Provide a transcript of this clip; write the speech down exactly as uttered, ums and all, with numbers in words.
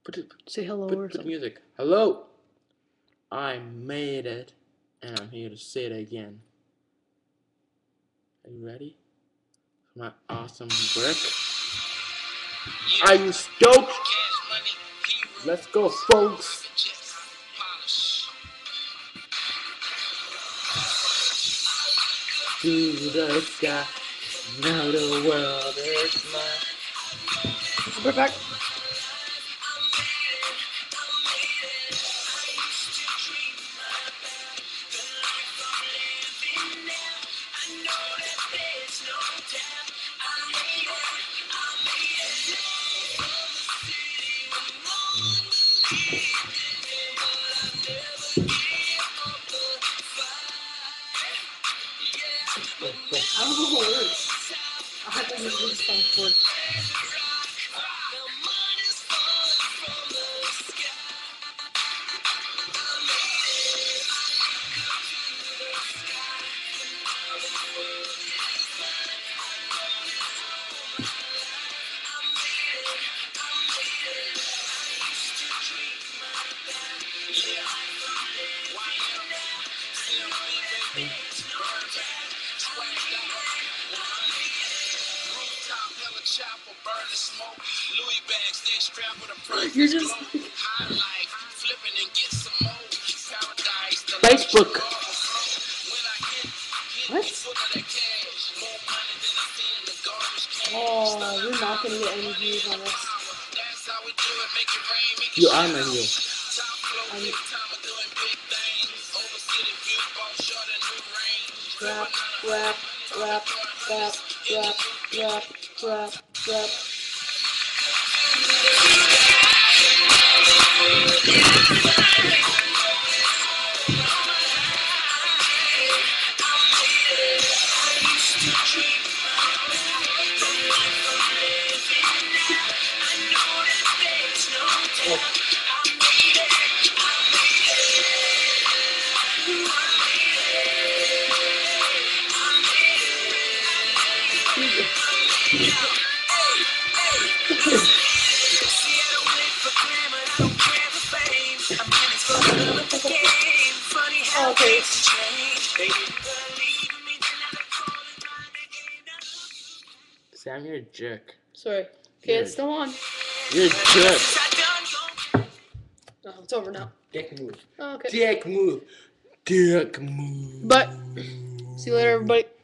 Put it. Say hello put, or put something. music. Hello. I made it, and I'm here to say it again. Are you ready for my awesome work? Are you stoked? Let's go, folks. To the sky, now the world is mine. We're back. I don't know the words. I have to use this song for it. You're just Facebook. what? Oh, we're not gonna get any views on this. You are my hero. Um, rap, rap, rap, rap, rap, rap, rap, rap. Oh, okay. Sam, you're a jerk. Sorry. Okay, You're it's still on. You're a jerk. Oh, it's over now. Dick move. Oh, okay. Dick move. Dick move. But see you later, everybody.